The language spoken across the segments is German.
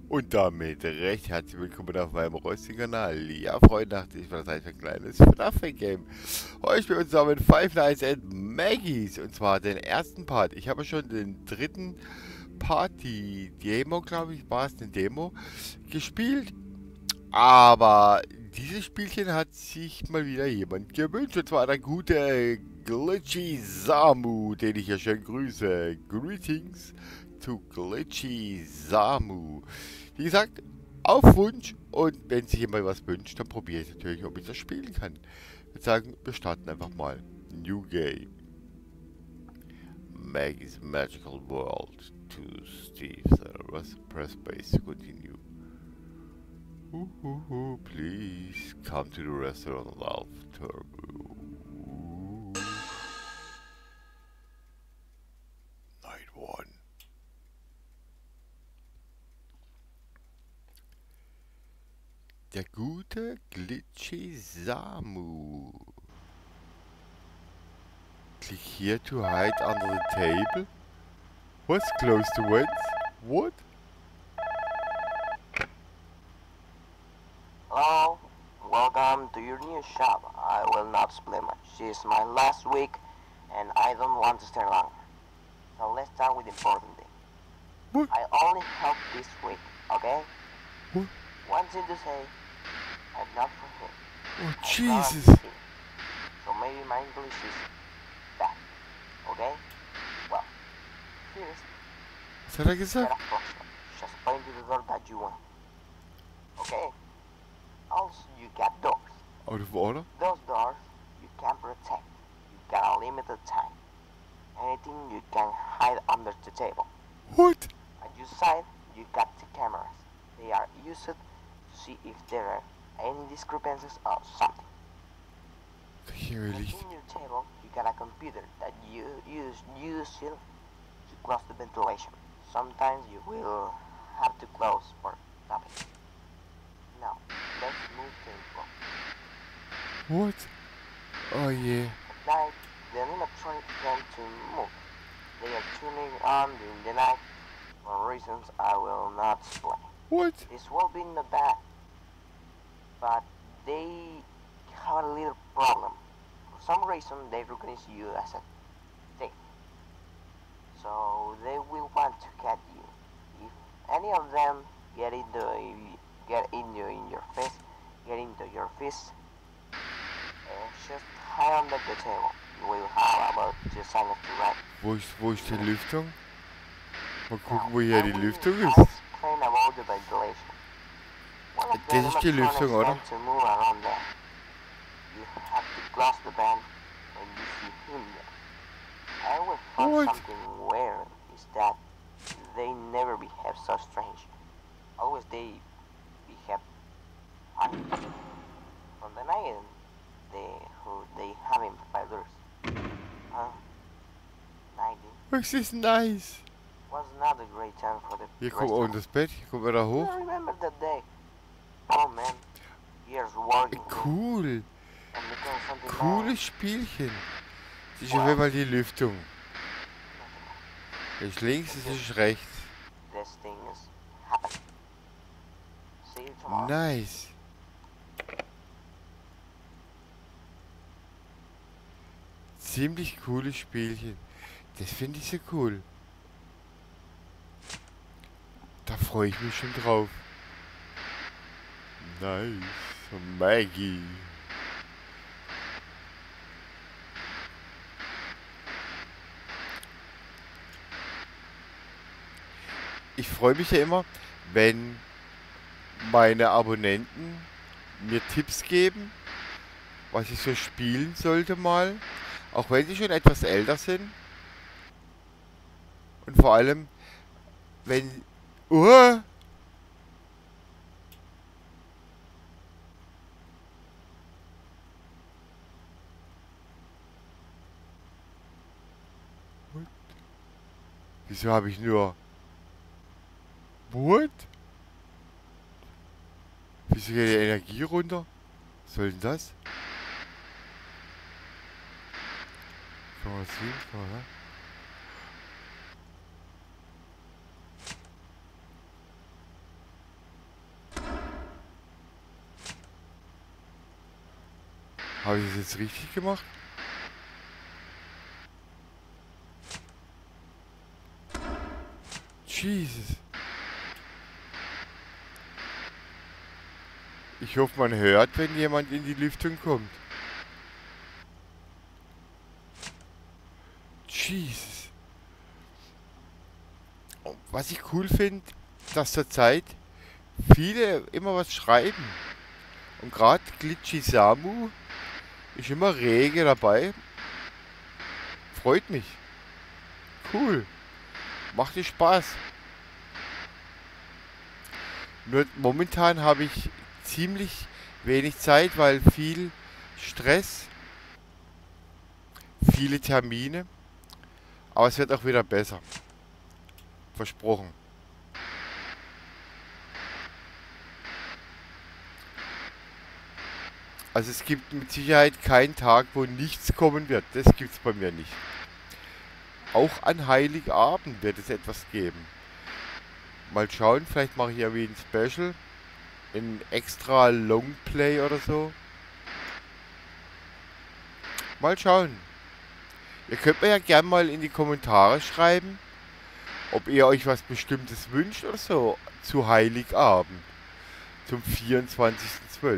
Und damit recht herzlich willkommen auf meinem rostigen Kanal. Ja, Freunde, dachte ich, war das einfach ein kleines FNAF-Game. Heute spielen wir zusammen Five Nights at Maggie's. Und zwar den ersten Part. Ich habe schon den dritten Part, die Demo, glaube ich, war es, eine Demo, gespielt. Aber dieses Spielchen hat sich mal wieder jemand gewünscht. Und zwar der gute Glitchy Samu, den ich hier schön grüße. Greetings to Glitchy Samu. Wie gesagt, auf Wunsch. Und wenn sich jemand was wünscht, dann probiere ich natürlich, ob ich das spielen kann. Ich würde sagen, wir starten einfach mal. New Game. Maggie's Magical World. To Steve. Press base to continue. Please come to the restaurant after. Night one. Der gute Glitchy Samu. Click here to hide under the table. What's close to whence? What? Hello, welcome to your new shop. I will not split much. This is my last week and I don't want to stay longer. So let's start with the important thing. What? I only help this week, okay? What? One thing to say, I'm not for him. Oh, I Jesus. promise him. So maybe my English is bad, okay? Well, first, Was hat er get gesagt? a postcard. Just point to the door that you want. Okay? Also, you got doors. Out of order? Those doors you can protect. You got a limited time. Anything you can hide under the table. What? At your side, you got the cameras. They are used to see if there are any discrepancies or something. Hier And Licht. in your table, you got a computer that you use to close the ventilation. Sometimes you will have to close for stopping. Now, let's move to the floor. What? Oh yeah. At night, the animatronics tend to move. They are tuning on during the night for reasons I will not explain. What? This will be not bad, but they have a little problem. For some reason, they recognize you as a thing, so they will want to catch you. If any of them get in your face, get into your fist, just hide under the table. You will have about 2 seconds to run. Wo ist die Lüftung? Mal Now, gucken, wo hier I die will Lüftung ist. explain about the ventilation. One of the Das ist die Lüftung, animatronics oder? tend to move around there. You have to close the vent when you see him there. I always found What? something weird is that they never behave so strange. Always they behave funny. From the night they have him feathers. 19 Das ist nice. was not a great time for the Hier kommt restaurant. unten das Bett. Hier kommen wir da hoch. I remember that day. Oh man, years working Cool. and became something Cooles Spielchen. Das ist auf jeden Fall die Lüftung. Das ist links, das ist rechts. These things happen. See you tomorrow. Nice. Ziemlich cooles Spielchen. Das finde ich so cool. Da freue ich mich schon drauf. Nice. Maggie. Ich freue mich ja immer, wenn meine Abonnenten mir Tipps geben, was ich so spielen sollte mal. Auch wenn sie schon etwas älter sind. Und vor allem, wenn... Wieso habe ich nur... What? Wieso geht die Energie runter? Was soll denn das? Kann man das sehen? Aha. Habe ich das jetzt richtig gemacht? Jesus. Ich hoffe, man hört, wenn jemand in die Lüftung kommt. Jesus. Und was ich cool finde, dass zurzeit viele immer was schreiben. Und gerade Glitchy Samu ist immer rege dabei. Freut mich. Cool. Macht dir Spaß. Nur momentan habe ich ziemlich wenig Zeit, weil viel Stress, viele Termine. Aber es wird auch wieder besser. Versprochen. Also es gibt mit Sicherheit keinen Tag, wo nichts kommen wird. Das gibt es bei mir nicht. Auch an Heiligabend wird es etwas geben. Mal schauen, vielleicht mache ich ja wie ein Special. Ein extra Longplay oder so. Mal schauen. Ihr könnt mir ja gerne mal in die Kommentare schreiben, ob ihr euch was Bestimmtes wünscht oder so zu Heiligabend. Zum 24.12.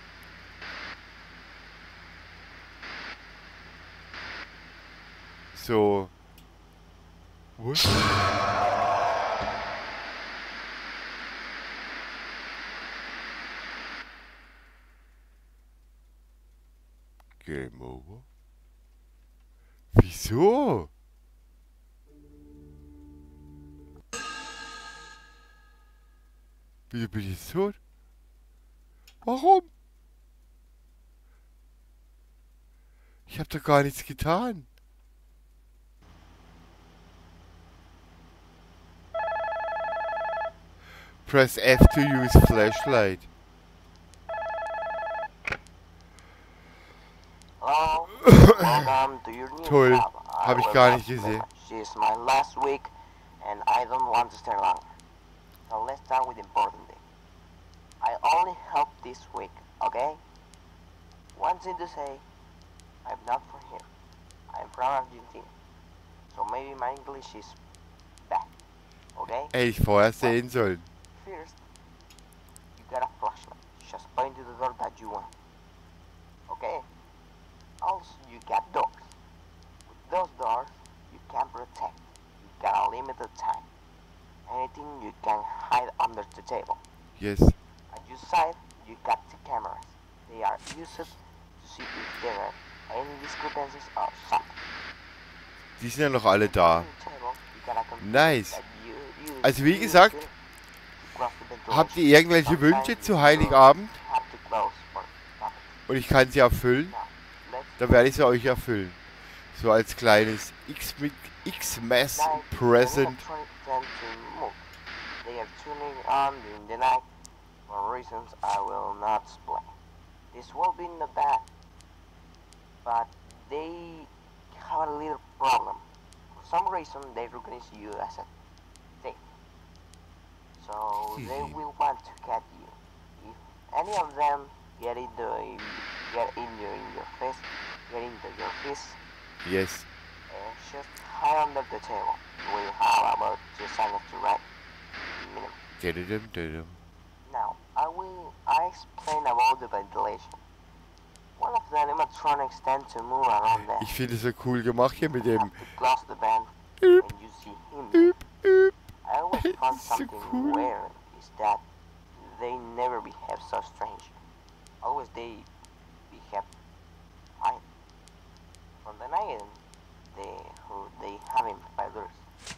So. Was? Game over? Wieso? Wieso bin ich jetzt tot? Warum? Ich habe doch gar nichts getan. Press F to use flashlight. Hello, welcome to your new Toll. job. Habe ich gar nicht gesehen. She's my last week, and I don't want to stay longer. So let's start with the important thing. I only help this week, okay? One thing to say, I'm not from here. I'm from Argentina. So maybe my English is bad, okay? Ey, ich vorher sehen sollen. First, you got a flashlight. Just point to the door that you want. Okay? Also, you got doors. With those doors, you can protect. You got a limited time. Anything you can hide under the table. Yes. At your side, you got the cameras. They are used to see if there are any discrepancies or something. Die sind ja noch alle da. On the table, you got a computer Nice. that you use Also wie to gesagt, close the ventilation. habt ihr irgendwelche Wünsche zu Heiligabend? Have to close for nothing. Und ich kann sie erfüllen? Now, let's Dann werde ich sie euch erfüllen. So als kleines X-Mess Present. They are tuning on during the night for reasons I will not explain. This will be not bad, but they have a little problem. For some reason, they recognize you as a thief. So they will want to catch you. If any of them get into your fist, Yes. just hide under the table. We have about 2 seconds to write. Minimum. Didum. Now, I explain about the ventilation. One of the animatronics tend to move around there. Ich finde es so cool gemacht hier mit You dem. have to close the vent and you see him there. Üb. I always found So something cool. weird is that they never behave so strange. Always they behave fine. From the night they have him 5 years.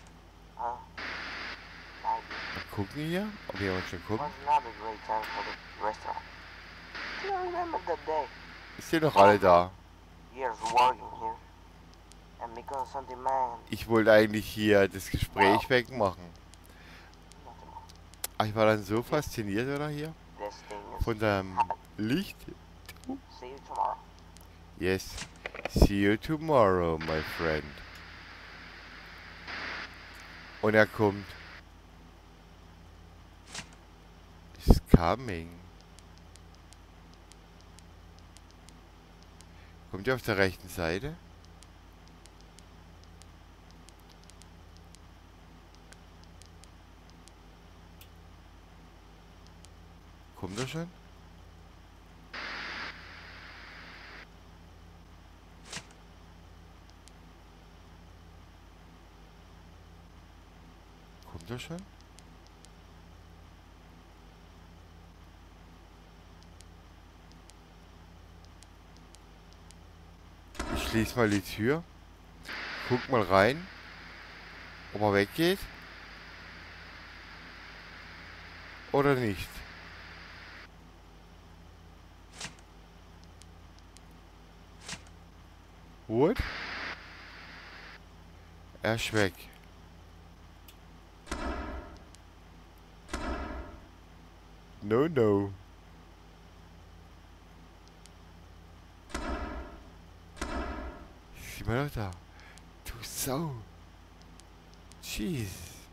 Like Mal gucken hier, ob jemand schon it guckt. was not a great time for the restaurant. Do you remember that day? Ist hier noch alle da? Years working here. And because something man, Ich wollte eigentlich hier das Gespräch wegmachen. nothing more. Aber ich war dann so fasziniert, oder hier? This thing is Von dem happened. Licht. See you tomorrow. Yes. See you tomorrow, my friend. Und er kommt. Is coming. Kommt ihr auf der rechten Seite? Kommt er schon? Kommt er schon? Ich schließe mal die Tür. Guck mal rein, ob er weggeht. Oder nicht. What? Er ist weg. No, no. Sieh mal doch da. Du Sau. Jeez.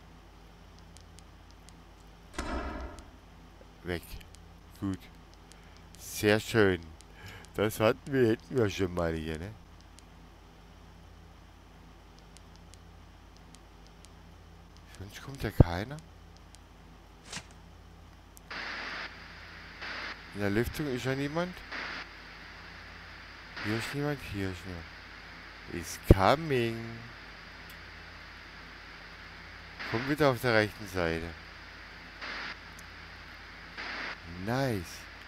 Weg. Gut. Sehr schön. Das hätten wir schon mal hier, ne? Sonst kommt ja keiner. In der Lüftung ist ja niemand. Hier ist niemand, hier ist niemand. Is coming. Komm wieder auf der rechten Seite. Nice.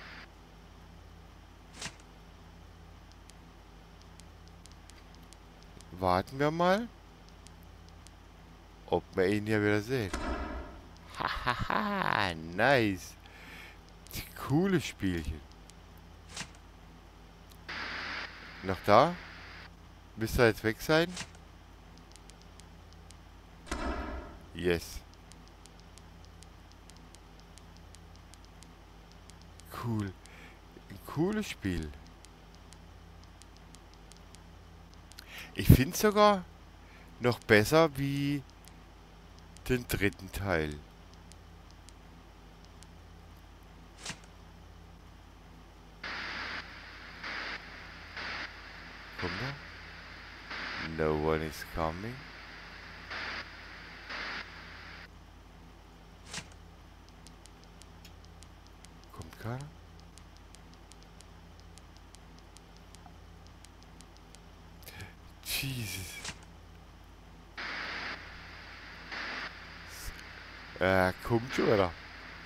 Warten wir mal, ob wir ihn hier wieder sehen. Hahaha, nice. Cooles Spielchen. Noch da? Müsste er jetzt weg sein? Yes. Cool. Ein cooles Spiel. Ich finde es sogar noch besser wie den dritten Teil. Kommt er? No one is coming. Kommt keiner? Jesus. Kommt schon wieder.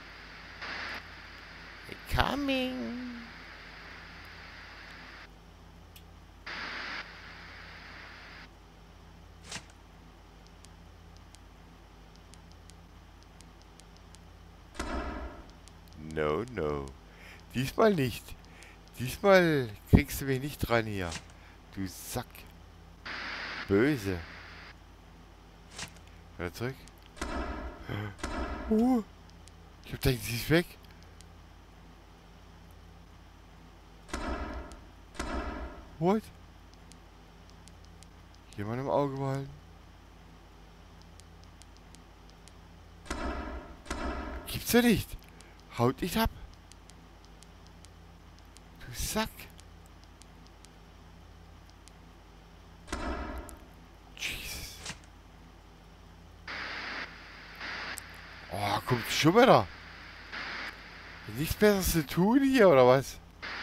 Coming. No, no. Diesmal nicht. Diesmal kriegst du mich nicht dran hier. Du Sack. Böse. Wieder zurück. Ich hab gedacht, sie ist weg. What? Jemand im Auge behalten. Gibt's ja nicht. Haut nicht ab. Du Sack. Jesus. Oh, kommt schon wieder. Nichts Besseres zu tun hier, oder was?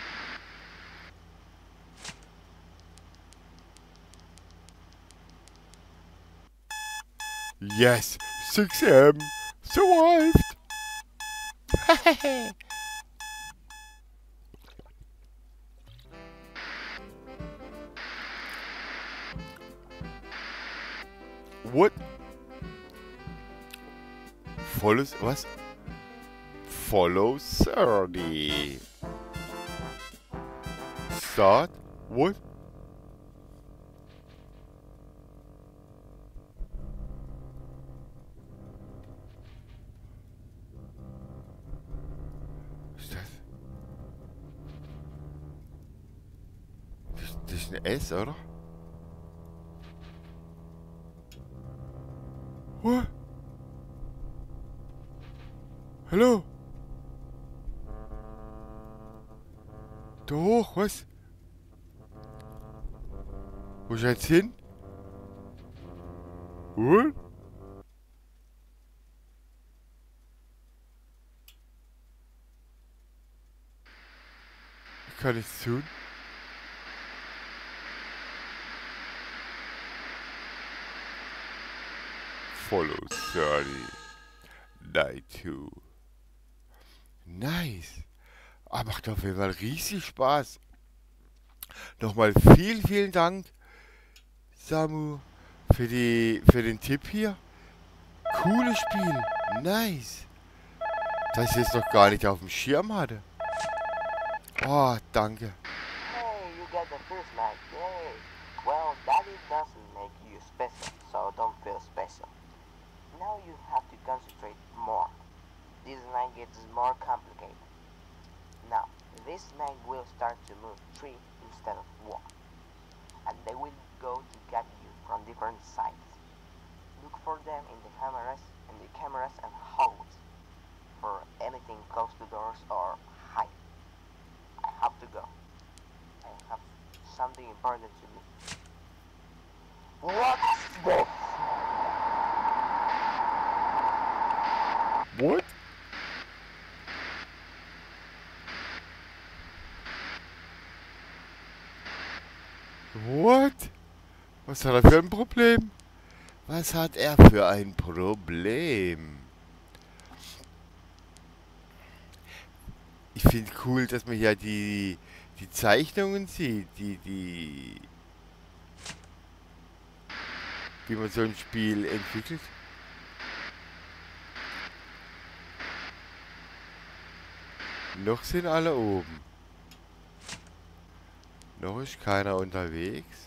Yes, 6 a.m. Survived. What? Follows was? Follow 30. Start? What? Was ist das? Das ist ein S, oder? What? Hallo? Da hoch, was? Wo ist er jetzt hin? Huh? Ich kann nichts tun. Follow 30. Night 2. Nice. Ah, macht auf jeden Fall riesig Spaß. Nochmal vielen Dank, Samu, für den Tipp hier. Cooles Spiel. Nice. Das ich jetzt noch gar nicht auf dem Schirm hatte. Oh, danke. Hey, you got the first night, yay! Well, that it doesn't make you special, so don't feel special. Now you have to concentrate more. This night gets more complicated. Now, this snake will start to move 3 instead of 1. And they will go to get you from different sides. Look for them in the cameras and hallways. For anything close to doors or hide. I have to go. I have something important to me. What's this? What? What? Was hat er für ein Problem? Was hat er für ein Problem? Ich finde cool, dass man hier die Zeichnungen sieht, wie man so ein Spiel entwickelt. Noch sind alle oben. Noch ist keiner unterwegs.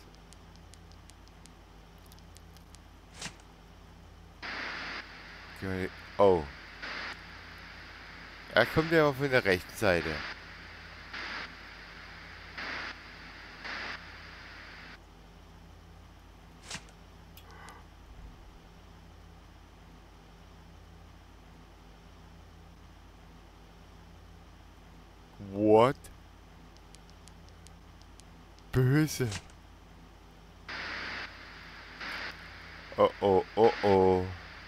Oh. Er kommt ja von der rechten Seite. What? Böse. Oh oh, oh oh.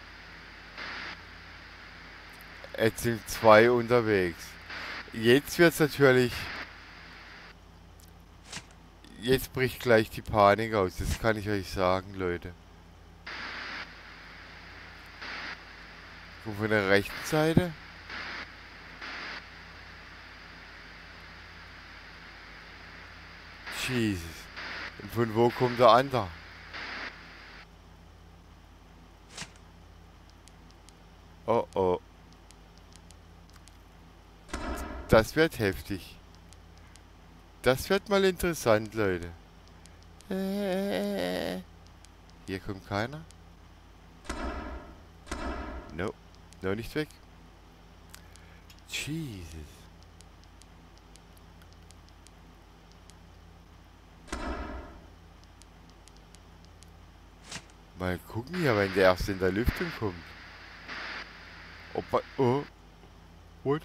Jetzt sind 2 unterwegs. Jetzt wird's natürlich... Jetzt bricht gleich die Panik aus. Das kann ich euch sagen, Leute. Und von der rechten Seite... Jesus. Und von wo kommt der andere? Oh oh. Das wird heftig. Das wird mal interessant, Leute. Hier kommt keiner. No. No, nicht weg. Jesus. Mal gucken hier, wenn der erst in der Lüftung kommt. Ob man... Oh. What?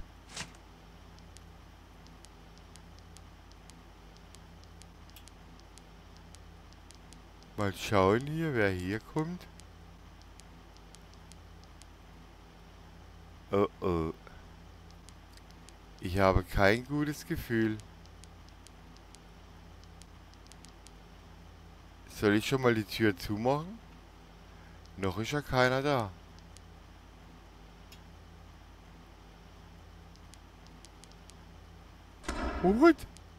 Mal schauen hier, wer hier kommt. Oh oh. Ich habe kein gutes Gefühl. Soll ich schon mal die Tür zumachen? Noch ist ja keiner da. What?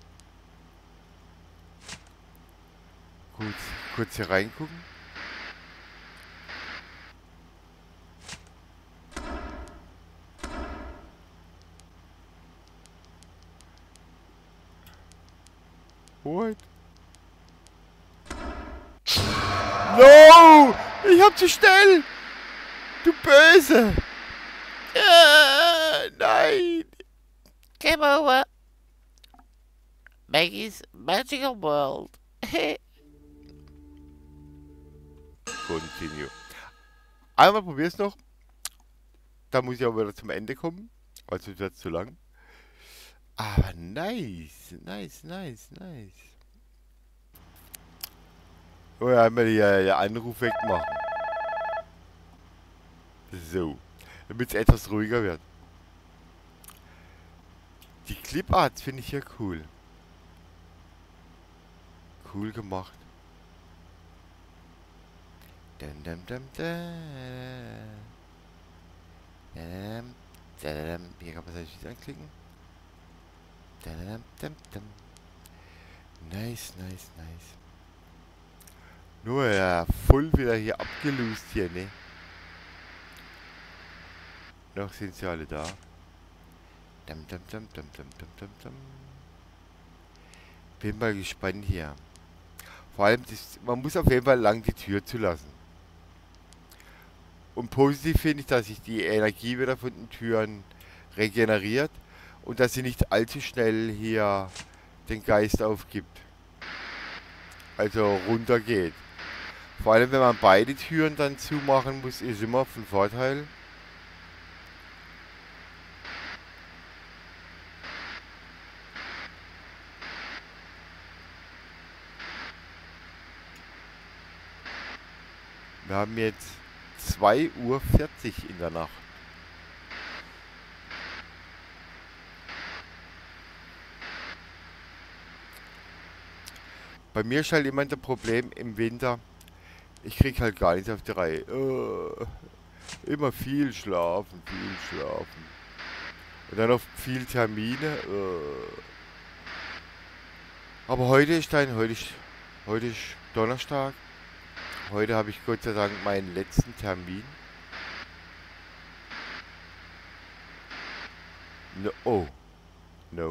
Gut, kurz hier reingucken. What? No! Ich hab zu schnell! Du Böse! Nein! Game over. Maggie's Magical World. Continue. Einmal probier's noch. Da muss ich aber wieder zum Ende kommen. Weil sonst wird's zu lang. Aber nice. Nice. Oh ja, einmal hier den Anruf wegmachen. So. Damit es etwas ruhiger wird. Die Cliparts finde ich hier cool. Cool gemacht. Dum, dum, dum, hier kann man sich wieder anklicken. Nice, nice, nice. Nur ja, voll wieder hier abgelöst hier, ne? Noch sind sie alle da. Bin mal gespannt hier. Vor allem, man muss auf jeden Fall lang die Tür zulassen. Und positiv finde ich, dass sich die Energie wieder von den Türen regeneriert und dass sie nicht allzu schnell hier den Geist aufgibt. Also runtergeht. Vor allem, wenn man beide Türen dann zumachen muss, ist immer von Vorteil. Wir haben jetzt 2:40 Uhr in der Nacht. Bei mir ist halt immer ein Problem im Winter, ich krieg halt gar nichts auf die Reihe. Immer viel schlafen, viel schlafen. Und dann noch viel Termine. Aber heute ist Donnerstag. Heute habe ich Gott sei Dank meinen letzten Termin. No, oh. No.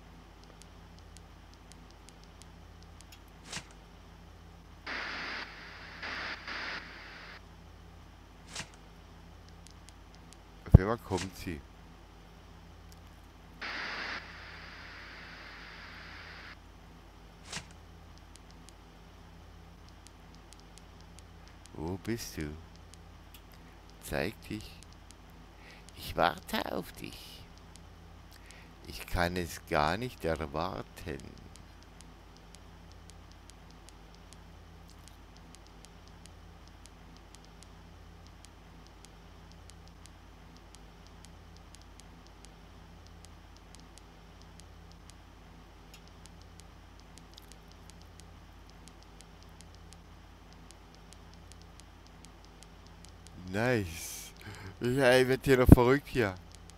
Auf einmal kommt sie. Wo bist du? Zeig dich. Ich warte auf dich. Ich kann es gar nicht erwarten. Nice. Ja, ich werd hier noch verrückt hier.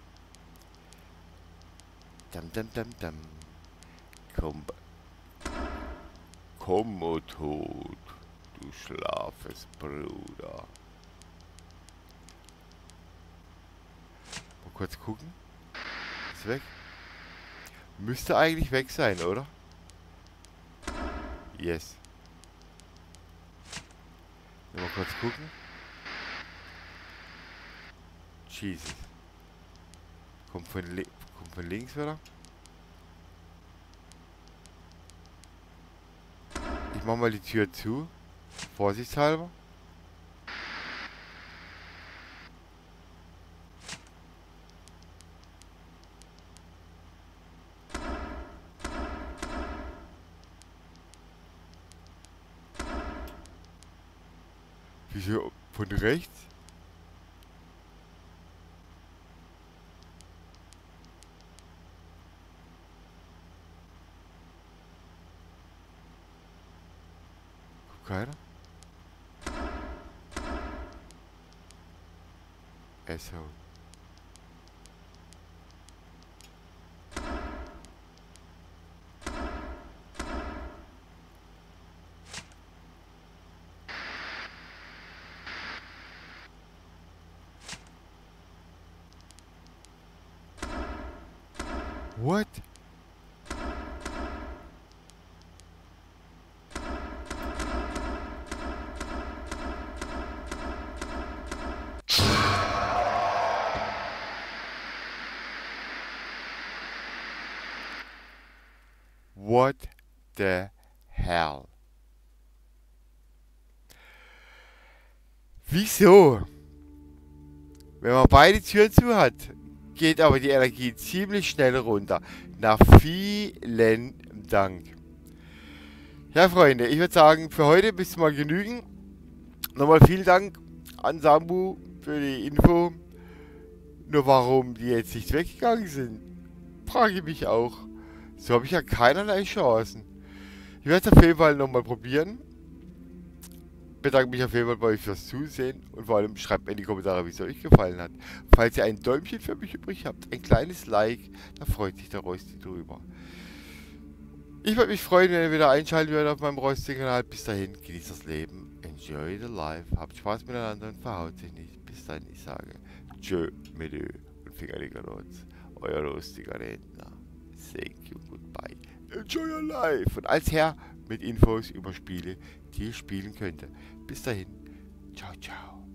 Dam. Komm, o Tod, du schlafes Bruder. Mal kurz gucken. Ist weg. Müsste eigentlich weg sein, oder? Yes. Mal kurz gucken. Jesus. Kommt von links wieder. Ich mach mal die Tür zu. Vorsichtshalber. Wieso von rechts? Keiner? Asshole. What? What the hell? Wieso? Wenn man beide Türen zu hat, geht aber die Energie ziemlich schnell runter. Nach vielen Dank. Ja, Freunde, ich würde sagen, für heute bis mal genügen. Nochmal vielen Dank an Sambu für die Info. Nur warum die jetzt nicht weggegangen sind, frage ich mich auch. So habe ich ja keinerlei Chancen. Ich werde es auf jeden Fall nochmal probieren. Bedanke mich auf jeden Fall bei euch fürs Zusehen und vor allem schreibt mir in die Kommentare, wie es euch gefallen hat. Falls ihr ein Däumchen für mich übrig habt, ein kleines Like, da freut sich der Rosti drüber. Ich würde mich freuen, wenn ihr wieder einschalten würdet auf meinem Rosti-Kanal. Bis dahin, genießt das Leben, enjoy the life, habt Spaß miteinander und verhaut sich nicht. Bis dahin, ich sage tschö, mit Ö und Fingerligerlotz. Euer rostiger Redner. Thank you, goodbye. Enjoy your life. Und als Herr mit Infos über Spiele, die ihr spielen könnte. Bis dahin. Ciao, ciao.